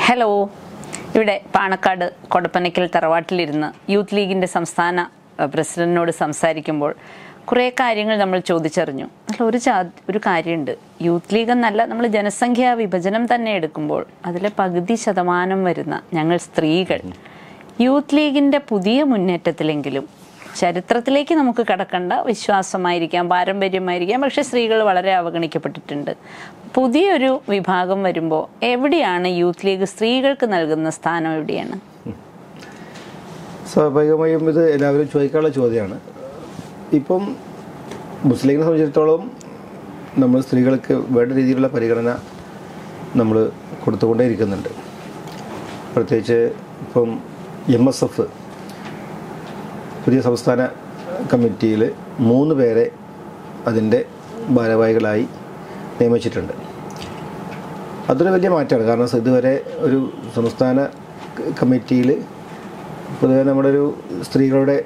Hello. ഇവിടെ Panakkad Kodappanakkal തറവാട്ടിലിരുന്ന് youth ലീഗിൻ്റെ സംസ്ഥാന പ്രസിഡന്റിനോട് സംസാരിക്കുമ്പോൾ കുറേ കാര്യങ്ങൾ നമ്മൾ ചോദിച്ചറിഞ്ഞു. ഒരു കാര്യമുണ്ട്. യൂത്ത് ലീഗ് എന്നല്ല, നമ്മൾ ജനസംഖ്യാ വിഭജനം തന്നെ എടുക്കുമ്പോൾ അതിലെ പകുതി ശതമാനം വരുന്ന ഞങ്ങൾ സ്ത്രീകൾ യൂത്ത് ലീഗിൻ്റെ പുതിയ മുന്നേറ്റത്തിലെങ്കിലും ചരിത്രത്തിലേക്ക് നമുക്ക് കടക്കേണ്ട, വിശ്വാസമായിരിക്കാം, പാരമ്പര്യമായിരിക്കാം, പക്ഷെ സ്ത്രീകൾ വളരെ അവഗണിക്കപ്പെട്ടിട്ടുണ്ട്. പുതിയൊരു വിഭാഗം വരുമ്പോൾ എവിടെയാണ് യൂത്ത് ലീഗ് സ്ത്രീകൾക്ക് നൽകുന്ന സ്ഥാനം? എവിടെയാണ്? സ്വാഭാവികമായും ഇത് എല്ലാവരും ചോദിക്കാനുള്ള ചോദ്യമാണ്. ഇപ്പം മുസ്ലിങ്ങളെ സംബന്ധിച്ചിടത്തോളം നമ്മൾ സ്ത്രീകൾക്ക് വേണ്ട രീതിയിലുള്ള പരിഗണന നമ്മൾ കൊടുത്തുകൊണ്ടേയിരിക്കുന്നുണ്ട്. പ്രത്യേകിച്ച് ഇപ്പം MSF പുതിയ സംസ്ഥാന കമ്മിറ്റിയിൽ 3 പേരെ അതിൻ്റെ ഭാരവാഹികളായി നിയമിച്ചിട്ടുണ്ട്. അതൊരു വലിയ മാറ്റമാണ്. കാരണം ഇതുവരെ ഒരു സംസ്ഥാന കമ്മിറ്റിയിൽ പൊതുവെ നമ്മുടെ ഒരു സ്ത്രീകളുടെ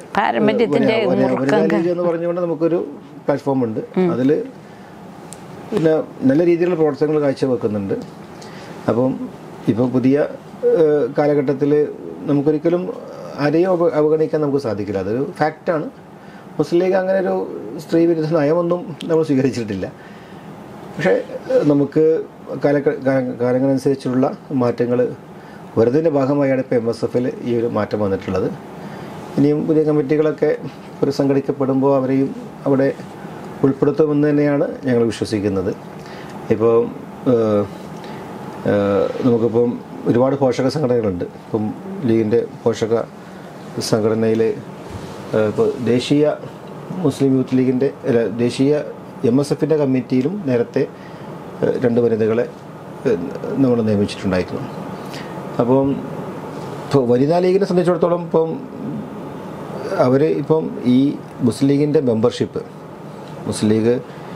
എന്ന് പറഞ്ഞുകൊണ്ട് നമുക്കൊരു പ്ലാറ്റ്ഫോം ഉണ്ട്. അതിൽ പിന്നെ നല്ല രീതിയിലുള്ള പ്രവർത്തനങ്ങൾ കാഴ്ചവെക്കുന്നുണ്ട്. അപ്പം ഇപ്പോൾ പുതിയ കാലഘട്ടത്തിൽ നമുക്കൊരിക്കലും ആരെയും അവഗണിക്കാൻ നമുക്ക് സാധിക്കില്ല. അതൊരു ഫാക്റ്റാണ്. മുസ്ലിം ലീഗ് അങ്ങനെ ഒരു സ്ത്രീ വിരുദ്ധ നയമൊന്നും നമ്മൾ സ്വീകരിച്ചിട്ടില്ല. പക്ഷേ നമുക്ക് കാലങ്ങളനുസരിച്ചുള്ള മാറ്റങ്ങൾ വരുന്നതിൻ്റെ ഭാഗമായാണ് ഇപ്പോൾ MSFൽ ഈ ഒരു മാറ്റം വന്നിട്ടുള്ളത്. ഇനിയും പുതിയ കമ്മിറ്റികളൊക്കെ പുനഃസംഘടിക്കപ്പെടുമ്പോൾ അവരെയും അവിടെ ഉൾപ്പെടുത്തുമെന്ന് തന്നെയാണ് ഞങ്ങൾ വിശ്വസിക്കുന്നത്. ഇപ്പോൾ നമുക്കിപ്പം ഒരുപാട് പോഷക സംഘടനകളുണ്ട്. ഇപ്പം ലീഗിൻ്റെ പോഷക സംഘടനയിൽ ഇപ്പോൾ ദേശീയ മുസ്ലിം യൂത്ത് ലീഗിൻ്റെ ദേശീയ MSFൻ്റെ കമ്മിറ്റിയിലും നേരത്തെ 2 വനിതകളെ നമ്മൾ നിയമിച്ചിട്ടുണ്ടായിരുന്നു. അപ്പം ഇപ്പോൾ വനിതാ ലീഗിനെ സംബന്ധിച്ചിടത്തോളം അവർ ഈ മുസ്ലിം ലീഗിൻ്റെ മെമ്പർഷിപ്പ് മുസ്ലിം ലീഗ്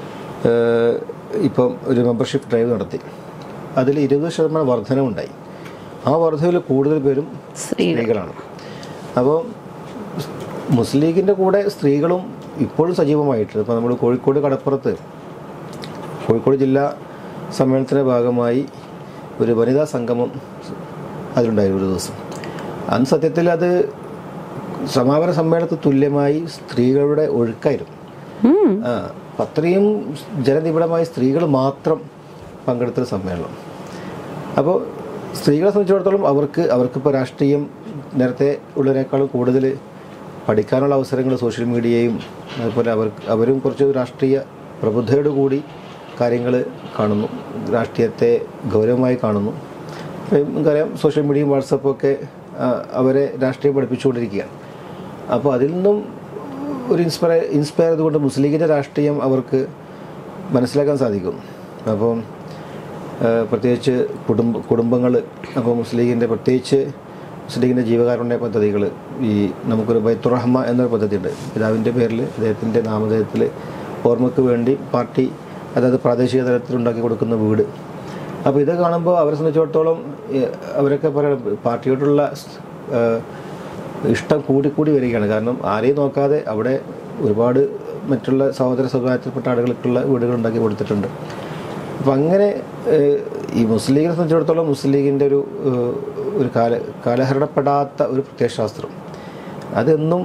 ഇപ്പം ഒരു മെമ്പർഷിപ്പ് ഡ്രൈവ് നടത്തി. അതിൽ 20% വർധനവുണ്ടായി. ആ വർധനയിൽ കൂടുതൽ പേരും സ്ത്രീകളാണ്. അപ്പോൾ മുസ്ലിം ലീഗിൻ്റെ കൂടെ സ്ത്രീകളും ഇപ്പോഴും സജീവമായിട്ട് ഇപ്പോൾ നമ്മൾ കോഴിക്കോട് ജില്ലാ സമ്മേളനത്തിൻ്റെ ഭാഗമായി ഒരു വനിതാ സംഗമം അതിലുണ്ടായിരുന്നു ഒരു ദിവസം. അന്ന് സത്യത്തിൽ അത് സമാപന സമ്മേളനത്തിന് തുല്യമായി സ്ത്രീകളുടെ ഒഴുക്കായിരുന്നു. അത്രയും ജനനിബിഡമായി സ്ത്രീകൾ മാത്രം പങ്കെടുത്തൊരു സമ്മേളനം. അപ്പോൾ സ്ത്രീകളെ സംബന്ധിച്ചിടത്തോളം അവർക്കിപ്പോൾ രാഷ്ട്രീയം നേരത്തെ ഉള്ളതിനേക്കാളും കൂടുതൽ പഠിക്കാനുള്ള അവസരങ്ങൾ സോഷ്യൽ മീഡിയയും അതുപോലെ അവരും കുറച്ച് രാഷ്ട്രീയ പ്രബുദ്ധയോട് കൂടി കാര്യങ്ങൾ കാണുന്നു, രാഷ്ട്രീയത്തെ ഗൗരവമായി കാണുന്നു. നമുക്കറിയാം, സോഷ്യൽ മീഡിയയും വാട്സപ്പും ഒക്കെ അവരെ രാഷ്ട്രീയം പഠിപ്പിച്ചുകൊണ്ടിരിക്കുകയാണ്. അപ്പോൾ അതിൽ നിന്നും ഒരു ഇൻസ്പയർ ചെയ്തുകൊണ്ട് മുസ്ലിം ലീഗിൻ്റെ രാഷ്ട്രീയം അവർക്ക് മനസ്സിലാക്കാൻ സാധിക്കും. അപ്പം പ്രത്യേകിച്ച് കുടുംബങ്ങൾ, അപ്പോൾ മുസ്ലിം ലീഗിൻ്റെ പ്രത്യേകിച്ച് മുസ്ലിം ലീഗിൻ്റെ ജീവകാരുണ്യ പദ്ധതികൾ, ഈ നമുക്കൊരു ബൈത്തുർ റഹ്മ എന്നൊരു പദ്ധതിയുണ്ട്. പിതാവിൻ്റെ പേരിൽ അദ്ദേഹത്തിൻ്റെ നാമധേയത്തിൽ ഓർമ്മയ്ക്ക് വേണ്ടി പാർട്ടി, അതായത് പ്രാദേശിക തലത്തിൽ ഉണ്ടാക്കി കൊടുക്കുന്ന വീട്. അപ്പോൾ ഇത് കാണുമ്പോൾ അവരെ സംബന്ധിച്ചിടത്തോളം അവരൊക്കെ പറയുന്നത് പാർട്ടിയോടുള്ള ഇഷ്ടം കൂടി വരികയാണ്. കാരണം ആരെയും നോക്കാതെ അവിടെ ഒരുപാട് മറ്റുള്ള സഹോദര സമുദായത്തിൽപ്പെട്ട ആളുകൾക്കുള്ള വീടുകൾ ഉണ്ടാക്കി കൊടുത്തിട്ടുണ്ട്. അപ്പം അങ്ങനെ ഈ മുസ്ലിം ലീഗിനെ സംബന്ധിച്ചിടത്തോളം മുസ്ലിം ലീഗിൻ്റെ ഒരു കാലഹരണപ്പെടാത്ത ഒരു പ്രത്യയശാസ്ത്രം, അതെന്നും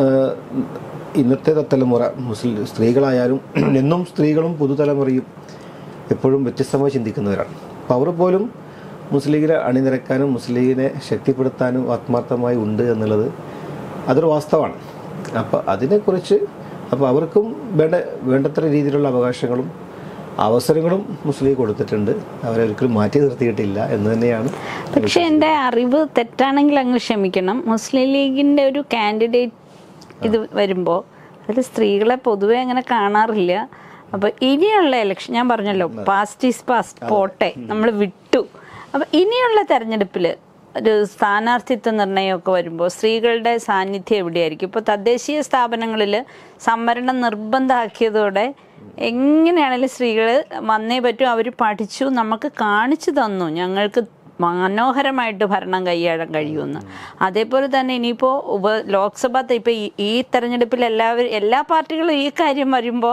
ഇന്നത്തെ തലമുറ സ്ത്രീകളായാലും എന്നും സ്ത്രീകളും പുതുതലമുറയും എപ്പോഴും വ്യത്യസ്തമായി ചിന്തിക്കുന്നവരാണ്. അപ്പോൾ അവർ പോലും മുസ്ലിം ലീഗിനെ അണിനിരക്കാനും മുസ്ലിം ലീഗിനെ ശക്തിപ്പെടുത്താനും ആത്മാർത്ഥമായി ഉണ്ട് എന്നുള്ളത് അതൊരു വാസ്തവമാണ്. അപ്പോൾ അതിനെക്കുറിച്ച് അവർക്കും വേണ്ടത്ര രീതിയിലുള്ള അവകാശങ്ങളും അവസരങ്ങളും മുസ്ലിം ലീഗ് കൊടുത്തിട്ടുണ്ട്. അവരെ ഒരിക്കലും മാറ്റി നിർത്തിയിട്ടില്ല എന്ന് തന്നെയാണ്. പക്ഷെ എൻ്റെ അറിവ് തെറ്റാണെങ്കിൽ അങ്ങ് ക്ഷമിക്കണം. മുസ്ലിം ലീഗിൻ്റെ ഒരു കാൻഡിഡേറ്റ് ഇത് വരുമ്പോൾ അതിൽ സ്ത്രീകളെ പൊതുവെ അങ്ങനെ കാണാറില്ല. അപ്പോൾ ഇനിയുള്ള ഇലക്ഷൻ, ഞാൻ പറഞ്ഞല്ലോ, പാസ്റ്റ് ഈസ് പാസ്റ്റ്, പോട്ടെ, നമ്മൾ വിട്ടു. അപ്പോൾ ഇനിയുള്ള തെരഞ്ഞെടുപ്പിൽ ഒരു സ്ഥാനാർത്ഥിത്വ നിർണയമൊക്കെ വരുമ്പോൾ സ്ത്രീകളുടെ സാന്നിധ്യം എവിടെയായിരിക്കും? ഇപ്പോൾ തദ്ദേശീയ സ്ഥാപനങ്ങളിൽ സംവരണം നിർബന്ധമാക്കിയതോടെ എങ്ങനെയാണെങ്കിലും സ്ത്രീകൾ വന്നേ പറ്റും. അവർ പഠിച്ചു, നമുക്ക് കാണിച്ചു തന്നു, ഞങ്ങൾക്ക് മനോഹരമായിട്ട് ഭരണം കൈയാടാൻ കഴിയുമെന്ന്. അതേപോലെ തന്നെ ഇനിയിപ്പോൾ ലോക്സഭ ഇപ്പോൾ ഈ തെരഞ്ഞെടുപ്പിൽ എല്ലാ പാർട്ടികളും ഈ കാര്യം വരുമ്പോൾ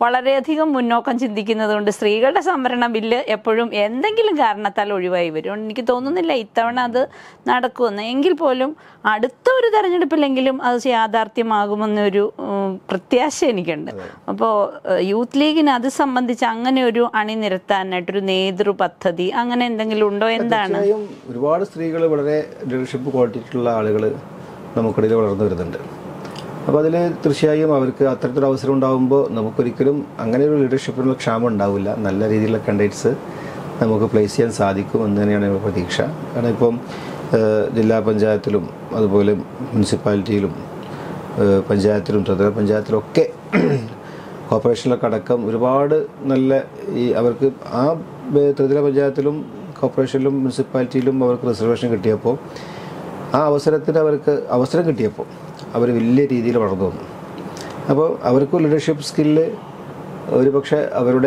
വളരെയധികം മുന്നോക്കം ചിന്തിക്കുന്നത് കൊണ്ട് സ്ത്രീകളുടെ സംവരണ ബില്ല് എപ്പോഴും എന്തെങ്കിലും കാരണത്താൽ ഒഴിവായി വരും. എനിക്ക് തോന്നുന്നില്ല ഇത്തവണ അത് നടക്കുമെന്ന്. എങ്കിൽ പോലും അടുത്ത ഒരു തെരഞ്ഞെടുപ്പിലെങ്കിലും അത് യാഥാർത്ഥ്യമാകുമെന്നൊരു പ്രത്യാശ എനിക്കുണ്ട്. അപ്പോൾ യൂത്ത് ലീഗിന് അത് സംബന്ധിച്ച് അങ്ങനെ ഒരു അണിനിരത്താനായിട്ടൊരു നേതൃ പദ്ധതി അങ്ങനെ എന്തെങ്കിലും ഉണ്ടോ? എന്താണ്? ഒരുപാട് സ്ത്രീകൾ വളരെ ലീഡർഷിപ്പ് ക്വാളിറ്റിയുള്ള ആളുകൾ നമുക്കിടയിൽ വളർന്നു വരുന്നുണ്ട്. അപ്പോൾ അതിൽ തീർച്ചയായും അവർക്ക് അത്തരത്തിലൊരു അവസരം ഉണ്ടാകുമ്പോൾ നമുക്കൊരിക്കലും അങ്ങനെ ഒരു ലീഡർഷിപ്പിനുള്ള ക്ഷാമം ഉണ്ടാവില്ല. നല്ല രീതിയിലുള്ള കാൻഡിഡേറ്റ്സ് നമുക്ക് പ്ലേസ് ചെയ്യാൻ സാധിക്കും എന്ന് തന്നെയാണ് എൻ്റെ പ്രതീക്ഷ. കാരണം ഇപ്പം ജില്ലാ പഞ്ചായത്തിലും അതുപോലെ മുനിസിപ്പാലിറ്റിയിലും പഞ്ചായത്തിലും ത്രിതല പഞ്ചായത്തിലൊക്കെ കോർപ്പറേഷനിലൊക്കെ അടക്കം ഒരുപാട് നല്ല അവർക്ക് ആ ത്രിതല പഞ്ചായത്തിലും കോർപ്പറേഷനിലും മുനിസിപ്പാലിറ്റിയിലും അവർക്ക് റിസർവേഷൻ കിട്ടിയപ്പോൾ ആ അവസരത്തിന് അവർക്ക് അവസരം കിട്ടിയപ്പോൾ അവർ വലിയ രീതിയിൽ വളർന്നു വന്നു. അപ്പോൾ അവർക്ക് ലീഡർഷിപ്പ് സ്കില്ല് ഒരുപക്ഷെ അവരുടെ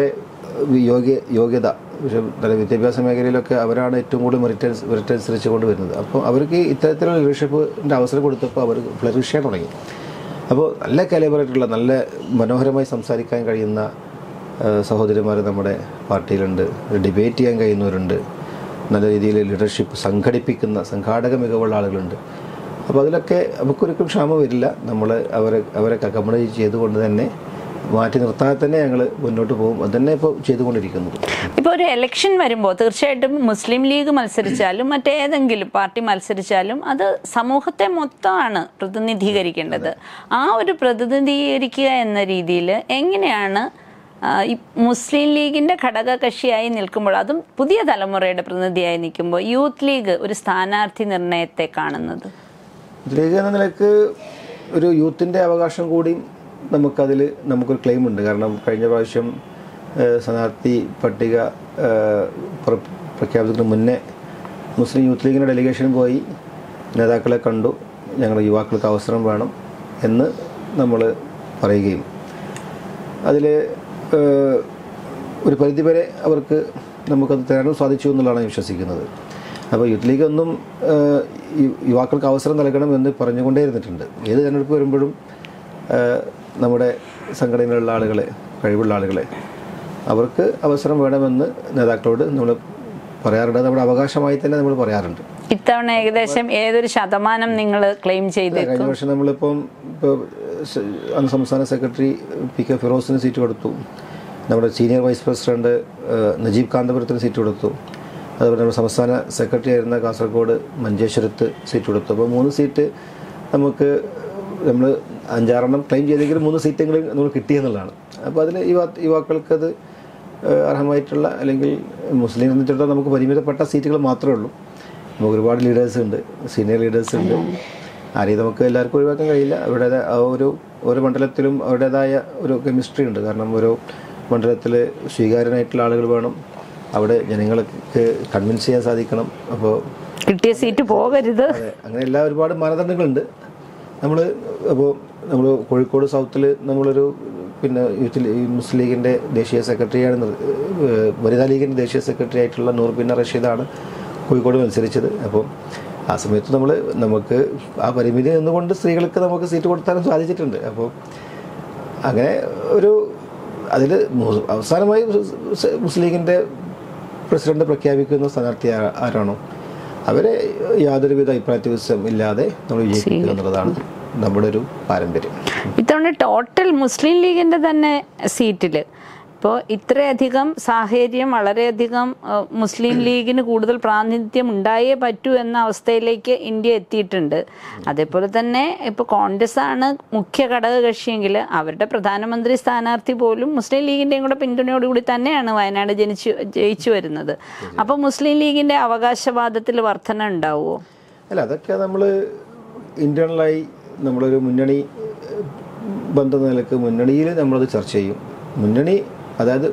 യോഗ്യത വിദ്യാഭ്യാസ മേഖലയിലൊക്കെ അവരാണ് ഏറ്റവും കൂടുതൽ മെറിറ്റ് അനുസരിച്ച് കൊണ്ട് വരുന്നത്. അപ്പോൾ അവർക്ക് ഇത്തരത്തിലുള്ള ലീഡർഷിപ്പിൻ്റെ അവസരം കൊടുത്തപ്പോൾ അവർ ഫ്ലറിഷ് ചെയ്യാൻ തുടങ്ങി. അപ്പോൾ നല്ല കാലിബറായിട്ടുള്ള നല്ല മനോഹരമായി സംസാരിക്കാൻ കഴിയുന്ന സഹോദരിമാർ നമ്മുടെ പാർട്ടിയിലുണ്ട്. ഡിബേറ്റ് ചെയ്യാൻ കഴിയുന്നവരുണ്ട്. നല്ല രീതിയിൽ ലീഡർഷിപ്പ് സംഘടിപ്പിക്കുന്ന സംഘാടക മികവുള്ള ആളുകളുണ്ട്. അപ്പോൾ അതിലൊക്കെ നമുക്കൊരിക്കലും ക്ഷാമം വരില്ല. നമ്മൾ അവരെ അക്കോമഡേറ്റ് ചെയ്തുകൊണ്ട് തന്നെ മാറ്റി നിർത്താതെ തന്നെ ഞങ്ങൾ മുന്നോട്ട് പോകും. അത് തന്നെ ഇപ്പോൾ ചെയ്തുകൊണ്ടിരിക്കുന്നത്. ഇപ്പോൾ ഒരു ഇലക്ഷൻ വരുമ്പോൾ തീർച്ചയായിട്ടും മുസ്ലിം ലീഗ് മത്സരിച്ചാലും മറ്റേതെങ്കിലും പാർട്ടി മത്സരിച്ചാലും അത് സമൂഹത്തെ മൊത്തമാണ് പ്രതിനിധീകരിക്കേണ്ടത്. ആ ഒരു പ്രതിനിധീകരിക്കുക എന്ന രീതിയിൽ എങ്ങനെയാണ് ഈ മുസ്ലിം ലീഗിൻ്റെ ഘടക കക്ഷിയായി നിൽക്കുമ്പോൾ, അതും പുതിയ തലമുറയുടെ പ്രതിനിധിയായി നിൽക്കുമ്പോൾ, യൂത്ത് ലീഗ് ഒരു സ്ഥാനാർത്ഥി നിർണയത്തെ കാണുന്നത്? ലീഗ് എന്ന നിലക്ക് ഒരു യൂത്തിൻ്റെ അവകാശം കൂടി നമുക്കൊരു ക്ലെയിം ഉണ്ട്. കാരണം കഴിഞ്ഞ പ്രാവശ്യം സ്ഥാനാർത്ഥി പട്ടിക പ്രഖ്യാപിക്കുന്നതിന് മുന്നേ മുസ്ലിം യൂത്ത് ലീഗിൻ്റെ ഡെലിഗേഷൻ പോയി നേതാക്കളെ കണ്ടു. ഞങ്ങളുടെ യുവാക്കൾക്ക് അവസരം വേണം എന്ന് നമ്മൾ പറയുകയും അതിൽ ഒരു പരിധിവരെ അവർക്ക് നമുക്കത് തരാനും സാധിച്ചു എന്നുള്ളതാണ് ഞാൻ വിശ്വസിക്കുന്നത്. അപ്പോൾ യൂത്ത് ലീഗ് ഒന്നും യുവാക്കൾക്ക് അവസരം നൽകണം എന്ന് പറഞ്ഞുകൊണ്ടേ ഇരുന്നിട്ടുണ്ട്. ഏത് തെരഞ്ഞെടുപ്പ് വരുമ്പോഴും നമ്മുടെ സംഘടനയിലുള്ള ആളുകളെ, കഴിവുള്ള ആളുകളെ അവർക്ക് അവസരം വേണമെന്ന് നേതാക്കളോട് നമ്മൾ പറയാറുണ്ട്. നമ്മുടെ അവകാശമായി തന്നെ നമ്മൾ പറയാറുണ്ട്. ഇത്തവണ ഏകദേശം ഏതൊരു ശതമാനം നിങ്ങൾ ക്ലെയിം ചെയ്ത്? കഴിഞ്ഞ വർഷം നമ്മളിപ്പോൾ അന്ന് സംസ്ഥാന സെക്രട്ടറി പി.കെ. ഫിറോസിന് സീറ്റ് കൊടുത്തു. നമ്മുടെ സീനിയർ വൈസ് പ്രസിഡന്റ് നജീബ് കാന്തപുരത്തിന് സീറ്റ് കൊടുത്തു. അതുപോലെ നമ്മുടെ സംസ്ഥാന സെക്രട്ടറി ആയിരുന്ന കാസർഗോഡ് മഞ്ചേശ്വരത്ത് സീറ്റ് കൊടുത്തു. അപ്പോൾ 3 സീറ്റ് നമുക്ക് നമ്മൾ 5-6 ക്ലെയിം ചെയ്തെങ്കിലും 3 സീറ്റെങ്കിലും നമ്മൾ കിട്ടിയെന്നുള്ളതാണ്. അപ്പോൾ അതിൽ യുവാക്കൾക്കത് അർഹമായിട്ടുള്ള, അല്ലെങ്കിൽ മുസ്ലിം എന്നിട്ടുള്ള നമുക്ക് പരിമിതപ്പെട്ട സീറ്റുകൾ മാത്രമേ ഉള്ളൂ. നമുക്ക് ഒരുപാട് ലീഡേഴ്സ് ഉണ്ട്, സീനിയർ ലീഡേഴ്സ് ഉണ്ട്. ആരെയും നമുക്ക് എല്ലാവർക്കും ഒഴിവാക്കാൻ കഴിയില്ല. അവരുടേതായ ഓരോ മണ്ഡലത്തിലും അവരുടേതായ ഒരു കെമിസ്ട്രി ഉണ്ട്. കാരണം ഓരോ മണ്ഡലത്തിൽ സ്വീകാര്യനായിട്ടുള്ള ആളുകൾ വേണം. അവിടെ ജനങ്ങൾക്ക് കൺവിൻസ് ചെയ്യാൻ സാധിക്കണം. അപ്പോൾ കിട്ടിയ സീറ്റ് പോകരുത്. അതെ, അങ്ങനെ ഒരുപാട് മാനദണ്ഡങ്ങളുണ്ട്. അപ്പോൾ നമ്മൾ കോഴിക്കോട് സൗത്തിൽ നമ്മളൊരു മുസ്ലിം ലീഗിൻ്റെ ദേശീയ സെക്രട്ടറിയാണ്, വനിതാ ലീഗിൻ്റെ ദേശീയ സെക്രട്ടറി ആയിട്ടുള്ള നൂർബിന്ന റഷീദാണ് കോഴിക്കോട് മത്സരിച്ചത്. അപ്പോൾ ആ സമയത്ത് നമുക്ക് ആ പരിമിതി നിന്നുകൊണ്ട് സ്ത്രീകൾക്ക് നമുക്ക് സീറ്റ് കൊടുത്താലും സാധിച്ചിട്ടുണ്ട്. അപ്പോൾ അങ്ങനെ അതിൽ അവസാനമായി മുസ്ലിം ലീഗിൻ്റെ പ്രസിഡന്റ് പ്രഖ്യാപിക്കുന്ന സ്ഥാനാർത്ഥി ആരാണോ അവരെ യാതൊരുവിധ അഭിപ്രായവ്യത്യാസം ഇല്ലാതെ നമ്മൾ വിജയിപ്പിക്കുക എന്നുള്ളതാണ് നമ്മുടെ ഒരു പാരമ്പര്യം. ഇത്തവണ ടോട്ടൽ മുസ്ലിം ലീഗിൻ്റെ തന്നെ സീറ്റിൽ ഇപ്പോൾ ഇത്രയധികം സാഹചര്യം, വളരെയധികം മുസ്ലിം ലീഗിന് കൂടുതൽ പ്രാതിനിധ്യം ഉണ്ടായേ പറ്റൂ എന്ന അവസ്ഥയിലേക്ക് ഇന്ത്യ എത്തിയിട്ടുണ്ട്. അതേപോലെ തന്നെ ഇപ്പോൾ കോൺഗ്രസ് ആണ് മുഖ്യ ഘടക കക്ഷിയെങ്കിൽ അവരുടെ പ്രധാനമന്ത്രി സ്ഥാനാർത്ഥി പോലും മുസ്ലിം ലീഗിൻ്റെയും കൂടെ പിന്തുണയോടുകൂടി തന്നെയാണ് വയനാട് ജയിച്ചു വരുന്നത്. അപ്പോൾ മുസ്ലിം ലീഗിൻ്റെ അവകാശവാദത്തിൽ വർധന ഉണ്ടാവുമോ? അല്ല, അതൊക്കെ നമ്മൾ ഇൻറ്റേർണലായി നമ്മളൊരു മുന്നണി ബന്ധ നിലക്ക് മുന്നണിയിൽ നമ്മളത് ചർച്ച ചെയ്യും. മുന്നണി അതായത്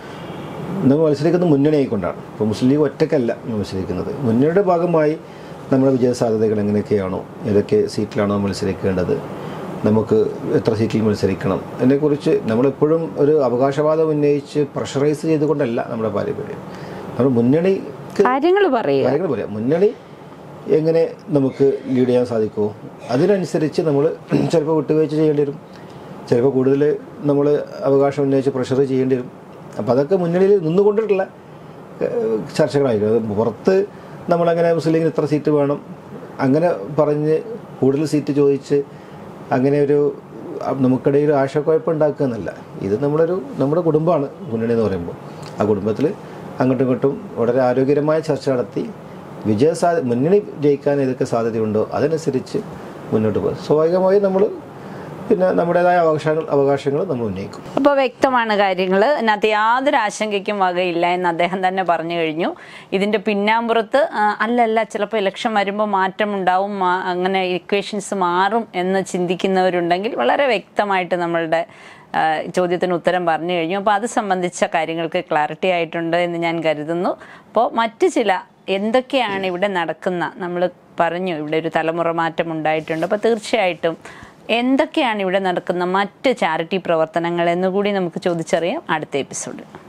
നമ്മൾ മത്സരിക്കുന്നത് മുന്നണി ആയിക്കൊണ്ടാണ്. ഇപ്പോൾ മുസ്ലിം ലീഗ് ഒറ്റയ്ക്കല്ല മത്സരിക്കുന്നത്. മുന്നണിയുടെ ഭാഗമായി നമ്മുടെ വിജയ സാധ്യതകൾ എങ്ങനെയൊക്കെയാണോ, ഏതൊക്കെ സീറ്റിലാണോ മത്സരിക്കേണ്ടത്, നമുക്ക് എത്ര സീറ്റിൽ മത്സരിക്കണം, അതിനെക്കുറിച്ച് നമ്മളെപ്പോഴും ഒരു അവകാശവാദം ഉന്നയിച്ച് പ്രഷറൈസ് ചെയ്തുകൊണ്ടല്ല നമ്മുടെ പാരമ്പര്യം. നമ്മൾ മുന്നണിക്ക് കാര്യങ്ങൾ പറയാം. മുന്നണി എങ്ങനെ നമുക്ക് ലീഡ് ചെയ്യാൻ സാധിക്കുമോ അതിനനുസരിച്ച് നമ്മൾ ചിലപ്പോൾ വിട്ടുവീഴ്ച ചെയ്യേണ്ടി വരും. ചിലപ്പോൾ കൂടുതൽ നമ്മൾ അവകാശം ഉന്നയിച്ച് പ്രഷർ ചെയ്യേണ്ടി വരും. അപ്പോൾ അതൊക്കെ മുന്നണിയിൽ നിന്നുകൊണ്ടിട്ടുള്ള ചർച്ചകളായിരിക്കും. അത് പുറത്ത് നമ്മളങ്ങനെ മുസ്ലിം ലീഗിന് ഇത്ര സീറ്റ് വേണം അങ്ങനെ പറഞ്ഞ് കൂടുതൽ സീറ്റ് ചോദിച്ച് അങ്ങനെ ഒരു നമുക്കിടയിൽ ആശയക്കുഴപ്പം ഉണ്ടാക്കുക എന്നല്ല. ഇത് നമ്മുടെ കുടുംബമാണ് മുന്നണി എന്ന് പറയുമ്പോൾ. ആ കുടുംബത്തിൽ അങ്ങോട്ടും ഇങ്ങോട്ടും വളരെ ആരോഗ്യകരമായ ചർച്ച നടത്തി മുന്നണി ജയിക്കാൻ ഏതൊക്കെ സാധ്യതയുണ്ടോ അതനുസരിച്ച് മുന്നോട്ട് പോകും. സ്വാഭാവികമായി നമ്മൾ പിന്നെ നമ്മുടേതായ അവകാശങ്ങൾ നമ്മൾ ഉന്നയിക്കും. അപ്പോൾ വ്യക്തമാണ് കാര്യങ്ങൾ. അതിനകത്ത് യാതൊരു ആശങ്കയ്ക്കും വകയില്ല എന്ന് അദ്ദേഹം തന്നെ പറഞ്ഞു കഴിഞ്ഞു. ഇതിൻ്റെ പിന്നാമ്പുറത്ത് അല്ലല്ല ചിലപ്പോൾ ഇലക്ഷൻ വരുമ്പോൾ മാറ്റമുണ്ടാവും, അങ്ങനെ ഇക്വേഷൻസ് മാറും എന്ന് ചിന്തിക്കുന്നവരുണ്ടെങ്കിൽ വളരെ വ്യക്തമായിട്ട് നമ്മളുടെ ചോദ്യത്തിന് ഉത്തരം പറഞ്ഞു കഴിഞ്ഞു. അപ്പോൾ അത് സംബന്ധിച്ച കാര്യങ്ങൾക്ക് ക്ലാരിറ്റി ആയിട്ടുണ്ട് എന്ന് ഞാൻ കരുതുന്നു. അപ്പോൾ മറ്റ് ചില എന്തൊക്കെയാണ് ഇവിടെ നടക്കുന്ന, നമ്മൾ പറഞ്ഞു ഇവിടെ ഒരു തലമുറ മാറ്റം ഉണ്ടായിട്ടുണ്ട്. അപ്പോൾ തീർച്ചയായിട്ടും എന്തൊക്കെയാണ് ഇവിടെ നടക്കുന്ന മറ്റ് ചാരിറ്റി പ്രവർത്തനങ്ങൾ എന്നുകൂടി നമുക്ക് ചോദിച്ചറിയാം അടുത്ത എപ്പിസോഡിൽ.